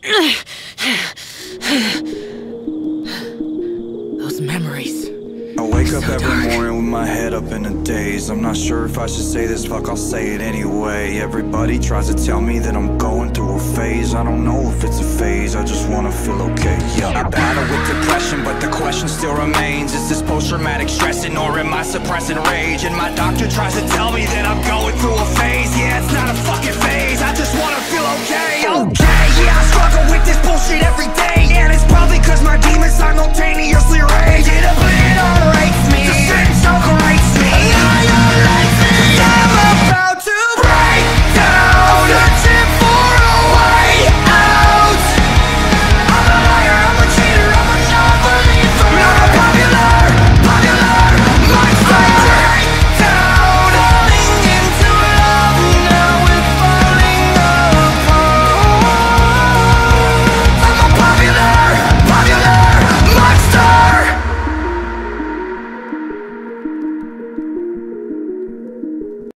Those memories. I wake up So every dark. morning with my head up in a daze. I'm not sure if I should say this, fuck, I'll say it anyway. Everybody tries to tell me that I'm going through a phase. I don't know if it's a phase, I just wanna feel okay, yeah. I battle with depression, but the question still remains. Is this post-traumatic stressing, or am I suppressing rage? And my doctor tries to tell me that I'm going through a phase. Yeah, it's not a fucking phase, I just wanna feel okay, okay. Yeah, I struggle